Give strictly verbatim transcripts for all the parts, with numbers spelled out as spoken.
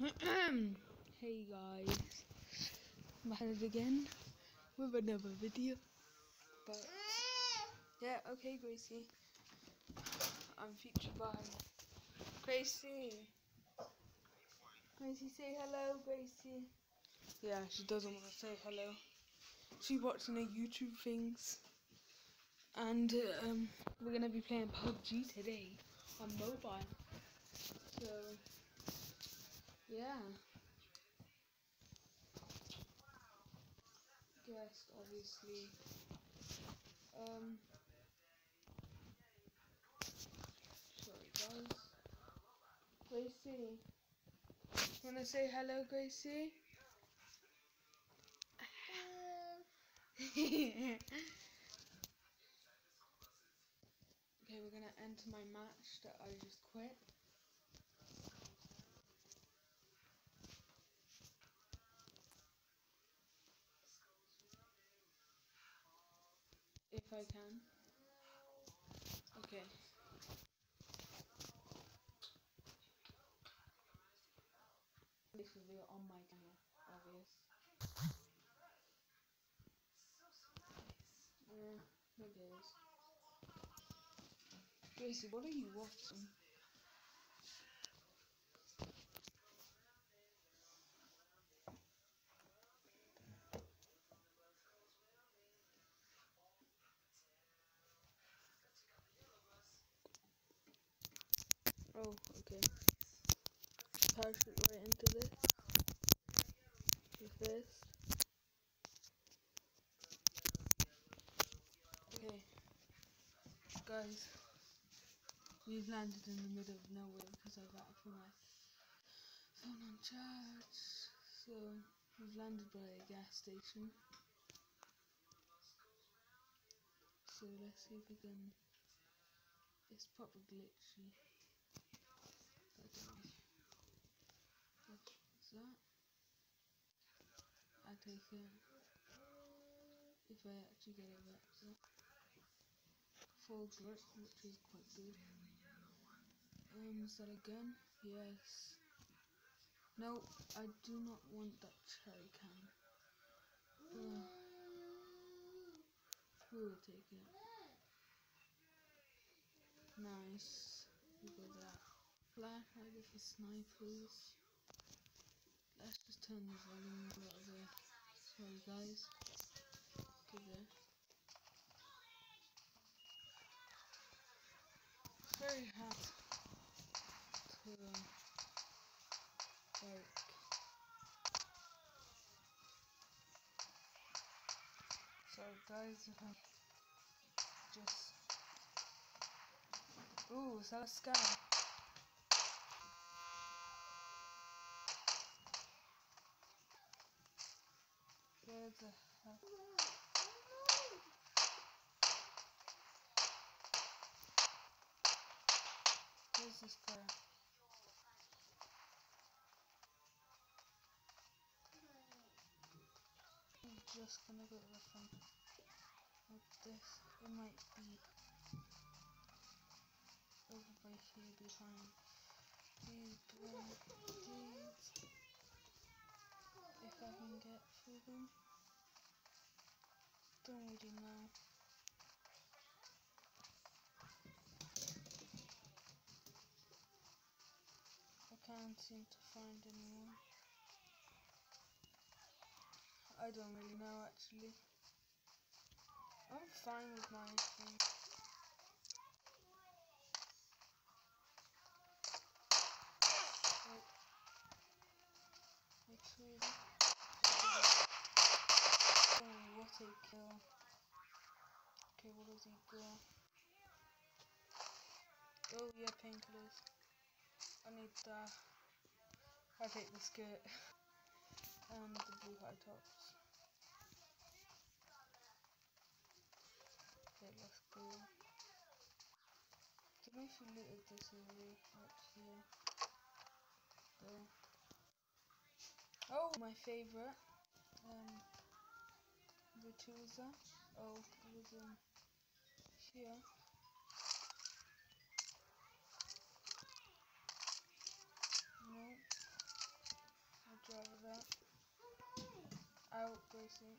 Hey guys, I'm at it again with another video. But yeah, okay, Gracie. I'm featured by Gracie. Gracie, say hello, Gracie. Yeah, she doesn't want to say hello. She's watching her YouTube things, and uh, um, we're gonna be playing P U B G today on mobile. So yeah. Guest, obviously. Um, sorry guys. Gracie, wanna say hello, Gracie? Okay, we're gonna enter my match that I just quit. If I can. Okay. This will be on my channel, obvious. Yeah, maybe it is. Gracie, what are you watching? Oh, okay. Parachute right into this. With this. Okay. Guys, we've landed in the middle of nowhere because I got for my phone on charge. So, we've landed by a gas station. So, let's see if we can. It's proper glitchy. I don't know. What's that? I take it. If I actually get it back. So. Full grip, which is quite good. Um, is that a gun? Yes. No, I do not want that cherry can. Uh, we will take it. Nice. We got that. Flashlight for snipers. Let's just turn the volume a little bit. Sorry guys. Okay there. It's very hard to um, like. Sorry guys if I just. Ooh, is that a scam? Where the hell? Where's this guy? I'm just gonna go to the front like this. It might be over by here behind these blocks. If I can get through them. Don't really know. I can't seem to find anyone. I don't really know actually. I'm fine with my thing. Wait. Actually, oh, what a kill. Okay, what does he got? Oh yeah, painkillers. I need that. I take the skirt and the blue high tops. Okay, let's go. Did we if we looted this area up here? Go. Oh, my favorite. Um, the Tuza. Oh, it was in here. No. Out, Gracie.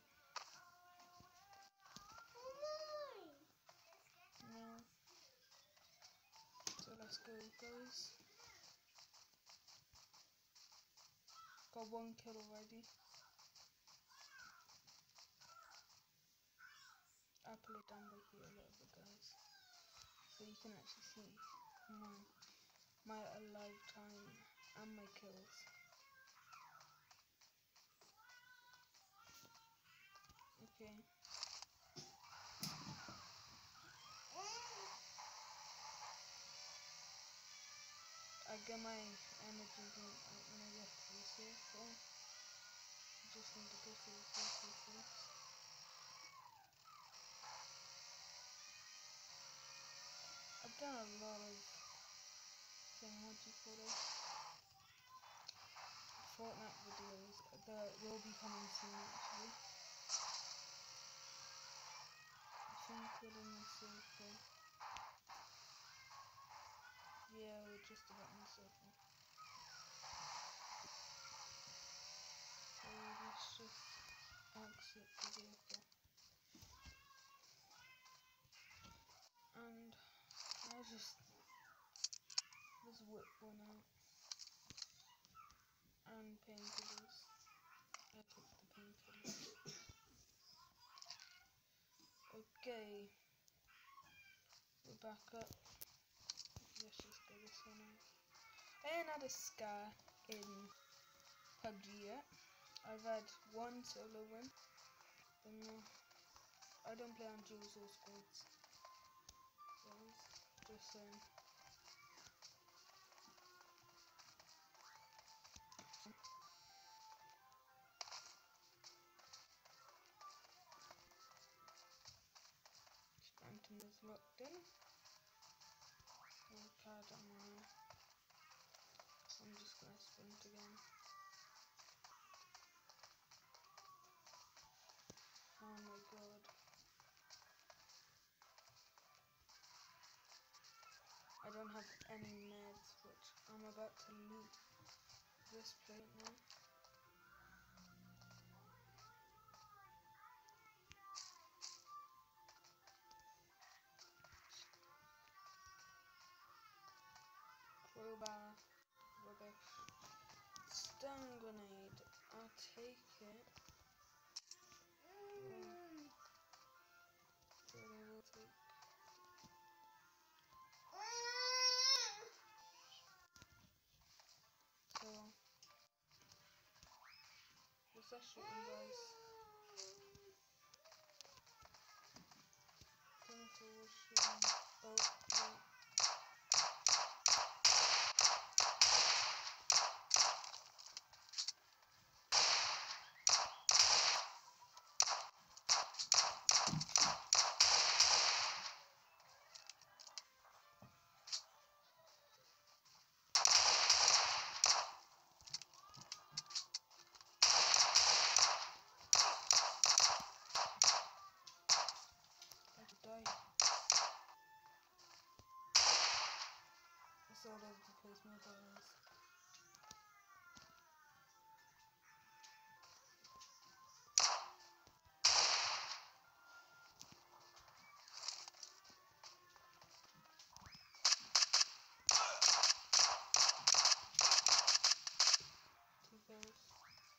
No. So let's go, guys. Got one kill already. I'll put it down by here a little bit, guys, so you can actually see my my alive time and my kills. Okay. I get my energy drink out when I get to the circle. I just need to go through the circle first. I've done a lot of thing, what do you call it? Fortnite videos that will be coming soon actually. I think we're in the circle. Yeah, we're just about in the circle. So let's just exit the vehicle. And I just just whip one out. And painkillers. I took the painkillers. Okay. We're back up. Let's just go this one out. I ain't had a scar in P U B G yet. I've had one solo win. But no, I don't play on duos or squads. So, just saying. Phantom is locked in. Oh, card on my. I'm just gonna sprint again. Oh my god. I don't have any meds, which I'm about to loot this plate now. Crowbar, rubbish. Stun grenade, I'll take it. Mm. But I will take. So, what's that shooting, guys? Don't know if it was shooting. Oh, wait. I could die. It's all over the place, my balance. Two kills.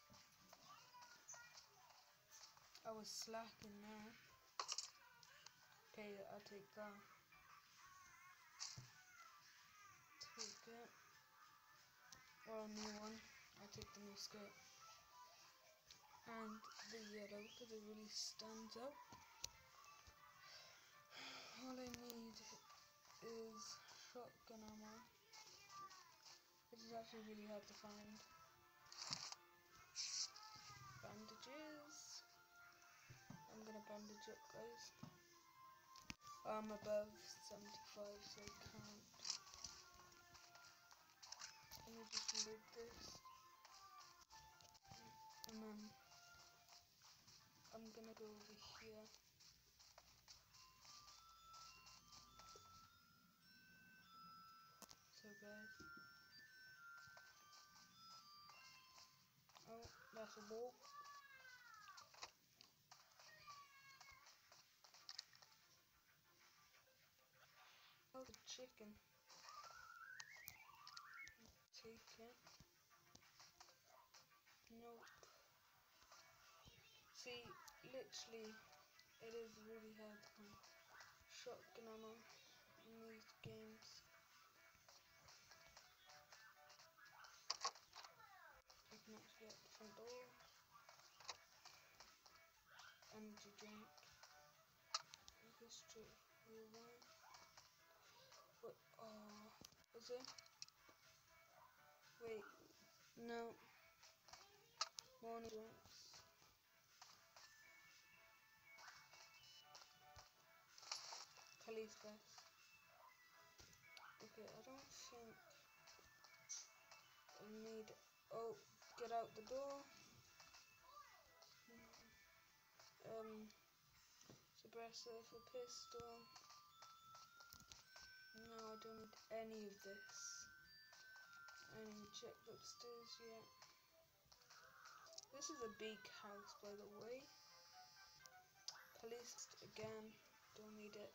I was slacking now. Okay, I'll take that. Take it. Or a new one. I'll take the new skirt. And the yellow, because it really stands out. All I need is shotgun ammo, which is actually really hard to find. Bandages. I'm gonna bandage up, guys. I'm above seventy-five, so I can't. Let me just load this. And then I'm gonna go over here. So guys. Oh, that's a wall. chicken. Take it. Nope. See, literally, it is really hard to find shotgun ammo in these games. I can actually get the front door. Energy drink. Go straight for one. What? Oh, was it? Wait, no. Morning drinks. Police vest. Okay, I don't think I need. Oh, get out the door. Um, suppressor for pistol. No, I don't need any of this. I haven't checked upstairs yet. This is a big house, by the way. Police again. Don't need it.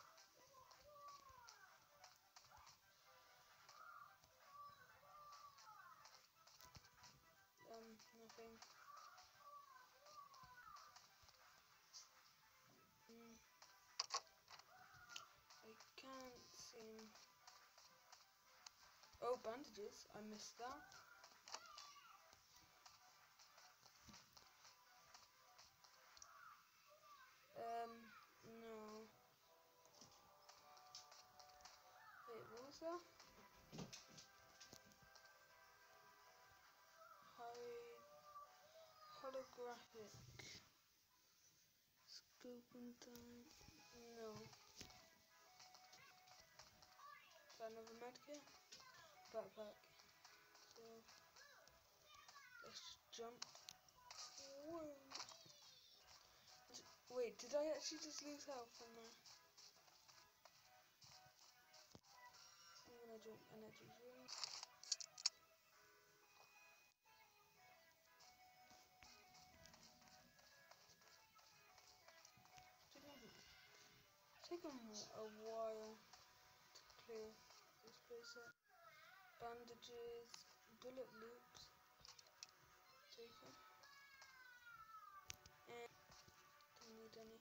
Um, nothing. Mm. I can't seem. Oh, bandages. I missed that. Um, no. Wait, what was that? Hide. Holographic. Scoop and time. No. Is that another medkit? Backpack. So, let's just jump. Whoa. Wait, did I actually just lose health from there? I'm gonna drink energy drink. It's taken a while to clear this place up. Bandages, bullet loops. Take them. And don't need any.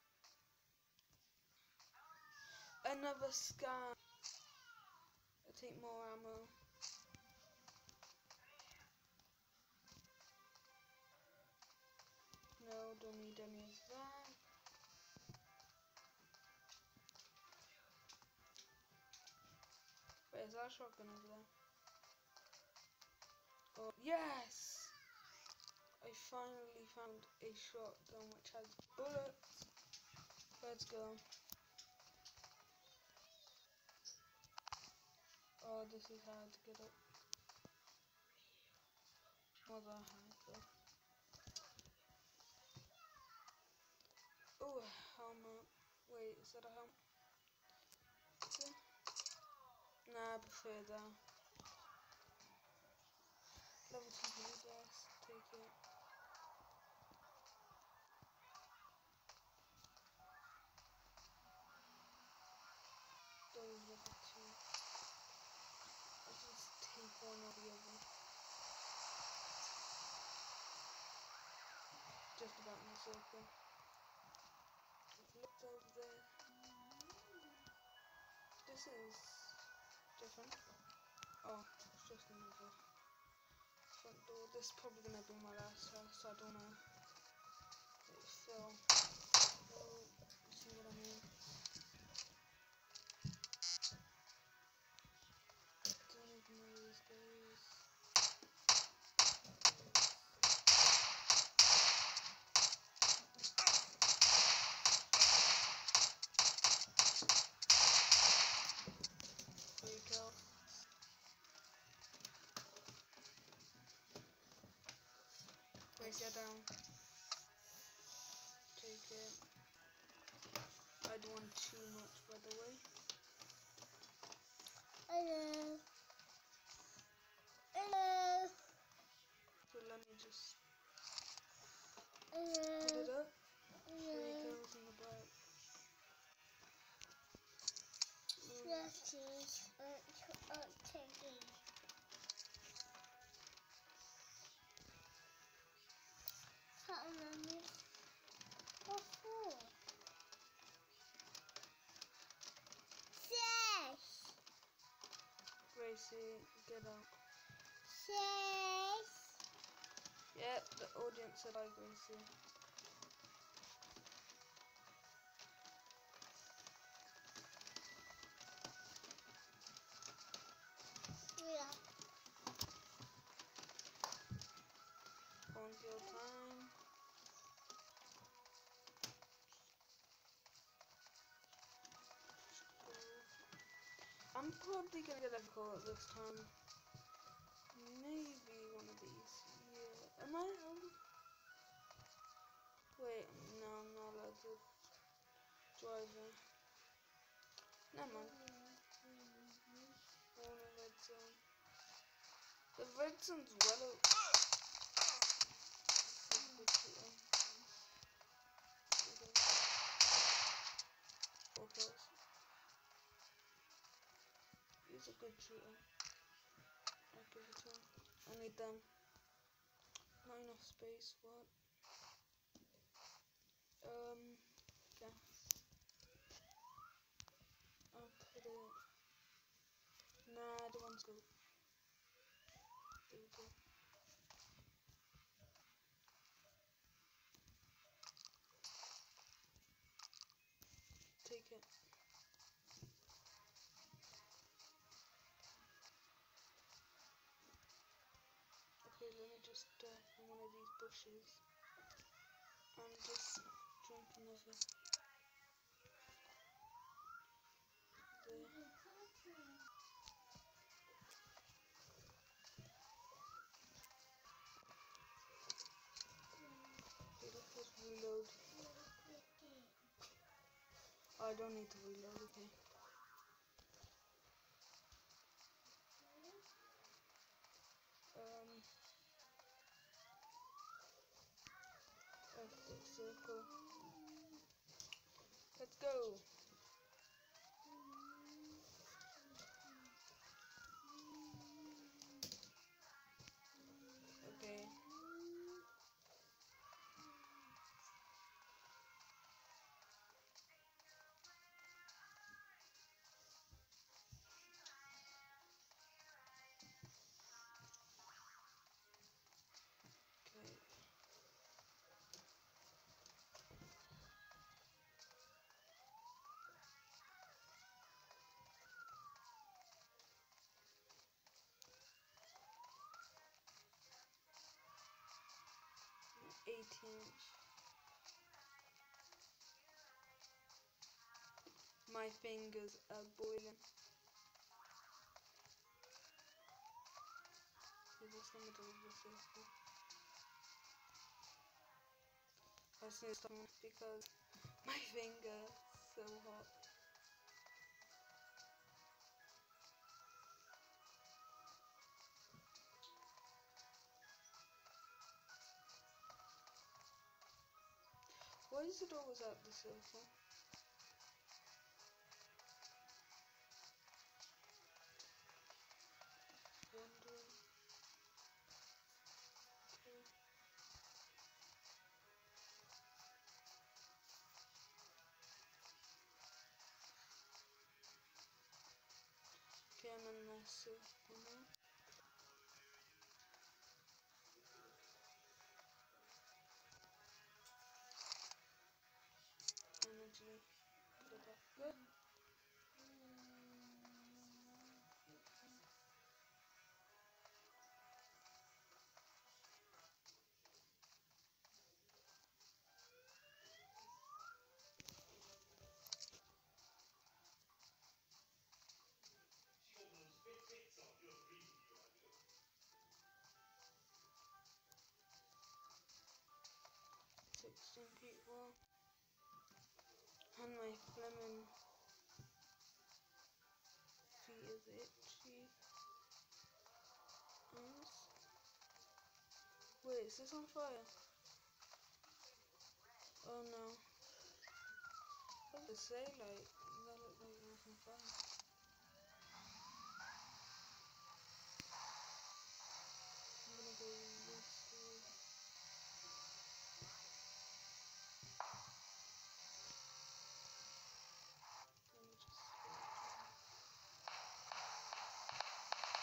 Another scan. I'll take more ammo. No, don't need any of that. Wait, is that a shotgun over there? Oh, yes! I finally found a shotgun which has bullets. Let's go. Oh, this is hard to get up. Not that hard though. Oh, helmet. Wait, is that a helmet? Okay. Nah, I prefer that. Level two blue vest, take it. Those level two. I'll just take one or the other. Just about in a circle. Look over there. This is different. Oh, it's just another front door. This is probably gonna be my last house, so I don't know. It's still. Oh, you see what I mean? Don't even know these guys. Place that down. Take it. I don't want too much, by the way. Hello. Hello. So let me just Hello. put it up. Hello. Three kills in the back. Fluffy. Gracie, get out. Yes. Yeah, the audience said hi, Gracie. Yeah. On your time. I'm probably gonna get a call this time. Maybe one of these. Yeah. Am I? Um, wait, no, I'm not allowed to drive in. Never mind. I want a red zone. The red zone's well out. That's good shooting. Four kills. He's a good shooter. I'll give it to him. I need them. Not enough space. What? Um. Yeah. I'll put it. Nah, the one's good. There we go. Take it. Okay, let me just uh, in one of these bushes and just drink another. There. Okay, let's just reload. Oh, I don't need to reload, okay. Um, exit circle. Let's go. Okay. Okay. eighteen. My fingers are boiling. Okay, that's the middle of the circle. I just need to stop because my fingers so hot. Why is it always at the circle? Wondering. Okay. Okay, I'm in the circle now. Energy. Put it back. Good. sixteen people. And my Fleming feet is itchy. Yes. Wait, is this on fire? Oh no. What did it say? Like, that looked like it was on fire. I'm gonna go this way. Let me just.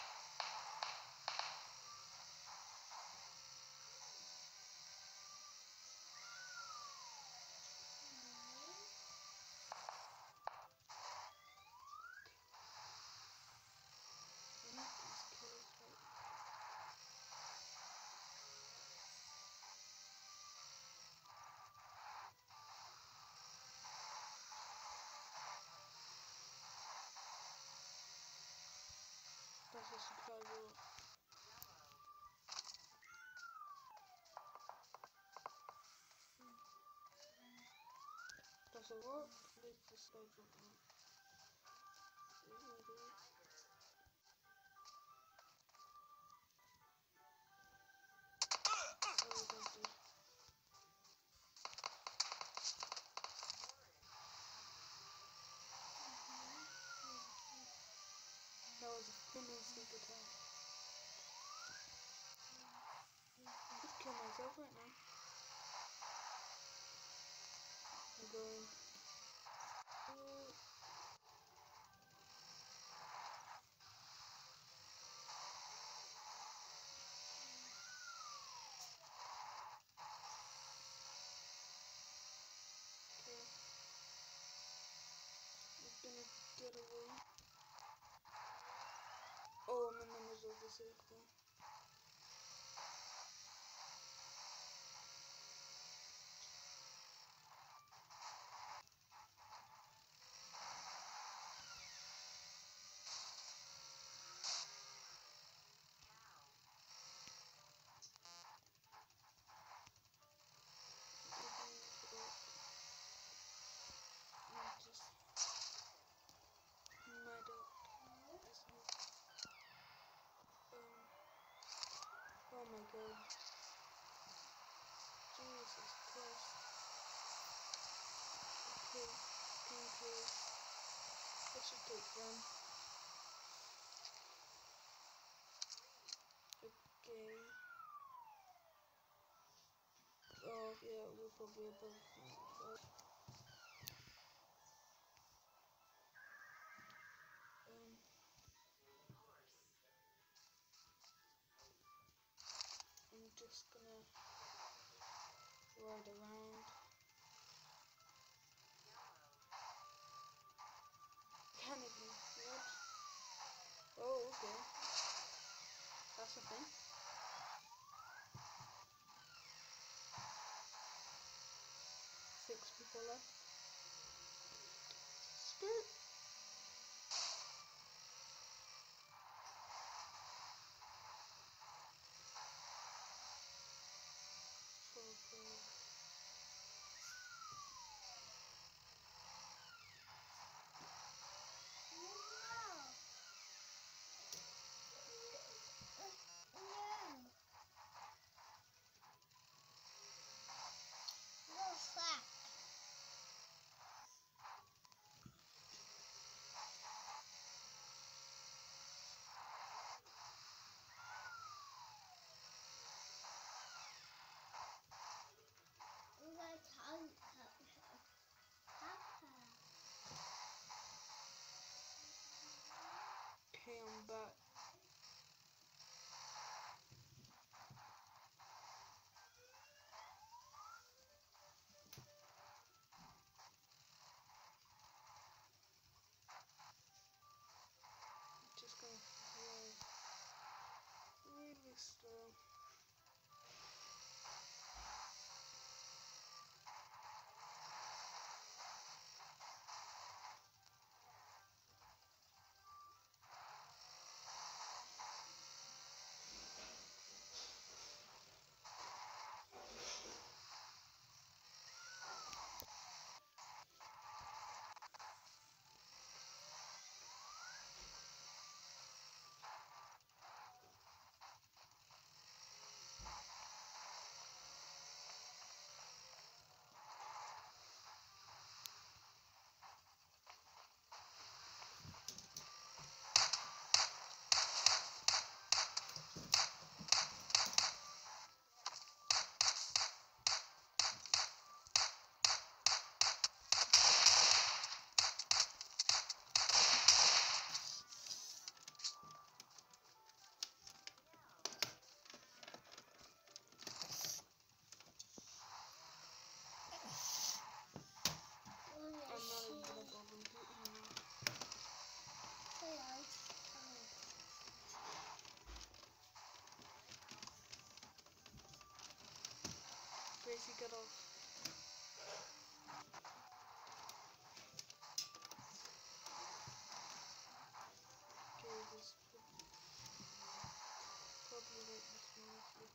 So what is this guy about? Maybe. Oh, don't do. That was a spinning sneak attack. I could kill myself right now. I'm going. Uh, okay. I'm gonna get away. Oh, I'm in the middle of the circle. I'm just mad at um oh my god. Jesus Christ. Okay, painkillers. I should take them. Okay. Oh yeah, we're probably above ninety-five. Um I'm just gonna ride around. Canopy, what? Oh, okay. That's a thing. Six people left. Skirt. So good. Okay, I'm back. Just gonna fly really slow. I'm not even gonna bother with it anymore. Gracie, get off. Okay, this probably won't be smoothly.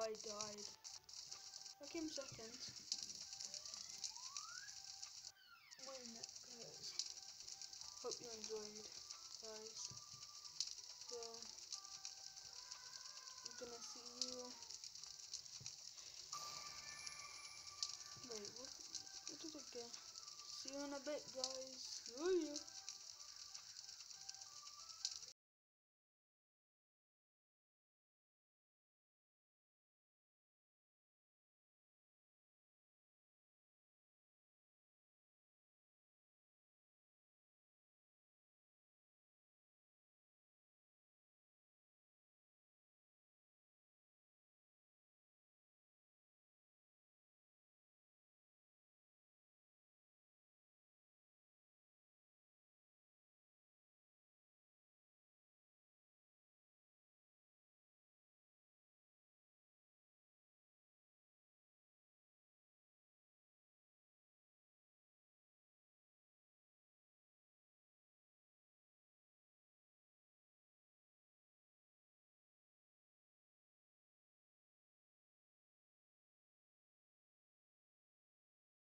I died. I came second. Win it, guys. Hope you enjoyed, guys. So, I'm gonna see you. Wait, what, what did I get? See you in a bit, guys. See you.